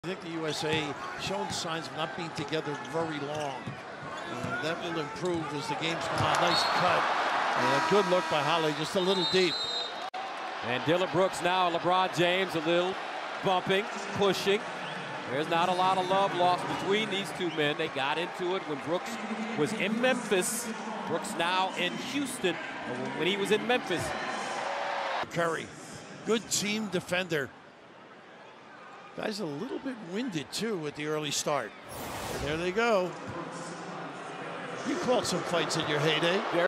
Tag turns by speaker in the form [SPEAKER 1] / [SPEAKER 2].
[SPEAKER 1] I think the USA shown signs of not being together very long. That will improve as the games come on. Nice cut. And a good look by Holiday, just a little deep.
[SPEAKER 2] And Dillon Brooks now, LeBron James, a little bumping, pushing. There's not a lot of love lost between these two men. They got into it when Brooks was in Memphis. Brooks now in Houston when he was in Memphis.
[SPEAKER 1] Curry, good team defender. Guy's a little bit winded too at the early start. And there they go. You called some fights in your heyday.